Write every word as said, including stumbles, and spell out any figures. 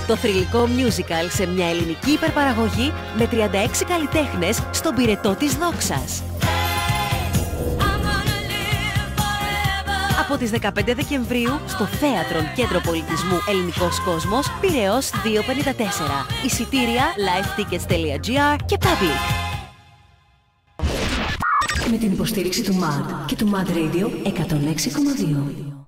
Το θρυλικό musical σε μια ελληνική υπερπαραγωγή με τριάντα έξι καλλιτέχνες στον πυρετό της δόξας. Από τις δεκαπέντε Δεκεμβρίου στο Θέατρον Κέντρο Πολιτισμού Ελληνικός Κόσμος, Πειραιώς διακόσια πενήντα τέσσερα. Εισιτήρια livetickets τελεία gr και Public. Με την υποστήριξη του μαντ και του Mad Radio εκατόν έξι κόμμα δύο.